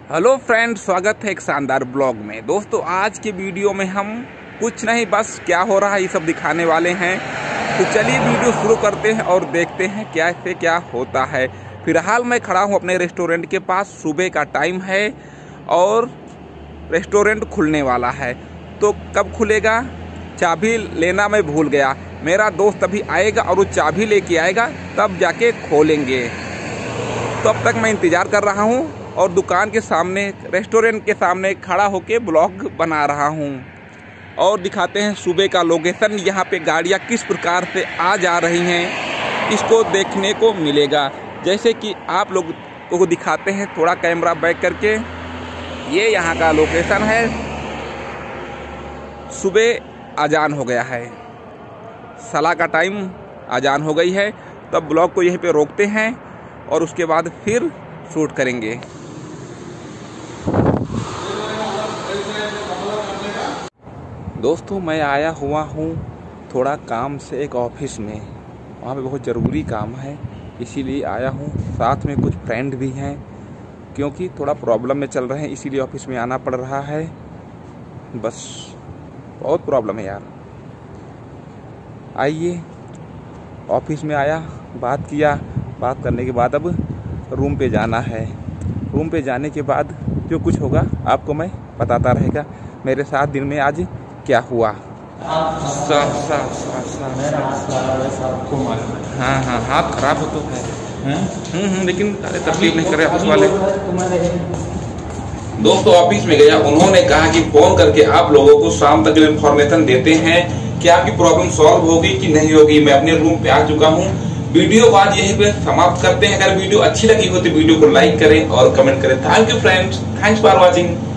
Hello friend, स्वागत है एक शानदार ब्लॉग में। दोस्तों, आज के वीडियो में हम कुछ नहीं, बस क्या हो रहा है ये सब दिखाने वाले हैं। तो चलिए वीडियो शुरू करते हैं और देखते हैं क्या होता है। फिलहाल मैं खड़ा हूँ अपने रेस्टोरेंट के पास। सुबह का टाइम है और रेस्टोरेंट खुलने वाला है। तो कब खुलेगा, चाबी लेना मैं भूल गया। मेरा दोस्त अभी आएगा और वो चाबी लेके आएगा, तब जाके खोलेंगे। तो अब तक मैं इंतज़ार कर रहा हूँ और दुकान के सामने, रेस्टोरेंट के सामने खड़ा होके ब्लॉग बना रहा हूँ। और दिखाते हैं सुबह का लोकेशन, यहाँ पे गाड़ियाँ किस प्रकार से आ जा रही हैं, इसको देखने को मिलेगा। जैसे कि आप लोग को दिखाते हैं थोड़ा कैमरा बैक करके। ये यहाँ का लोकेशन है। सुबह अजान हो गया है, सला का टाइम, अजान हो गई है। तब ब्लॉग को यहीं पे रोकते हैं और उसके बाद फिर शूट करेंगे। दोस्तों, मैं आया हुआ हूँ थोड़ा काम से एक ऑफिस में। वहाँ पे बहुत ज़रूरी काम है, इसीलिए आया हूँ। साथ में कुछ फ्रेंड भी हैं, क्योंकि थोड़ा प्रॉब्लम में चल रहे हैं, इसीलिए ऑफिस में आना पड़ रहा है। बस बहुत प्रॉब्लम है यार। आइए, ऑफिस में आया, बात किया। बात करने के बाद अब रूम पे जाना है। रूम पे जाने के बाद जो कुछ होगा आपको मैं बताता रहेगा मेरे साथ दिन में आज क्या हुआ। हाँ, हाथ खराब हो तो है। लेकिन तकलीफ नहीं करे ऑफिस वाले। दोस्तों, ऑफिस में गया, उन्होंने कहा कि फोन करके आप लोगों को शाम तक इंफॉर्मेशन देते हैं कि आपकी प्रॉब्लम सॉल्व होगी कि नहीं होगी। मैं अपने रूम पे आ चुका हूँ। वीडियो को आज यहीं पे समाप्त करते हैं। अगर वीडियो अच्छी लगी हो तो वीडियो को लाइक करें और कमेंट करें। Thank you friends, thanks for watching.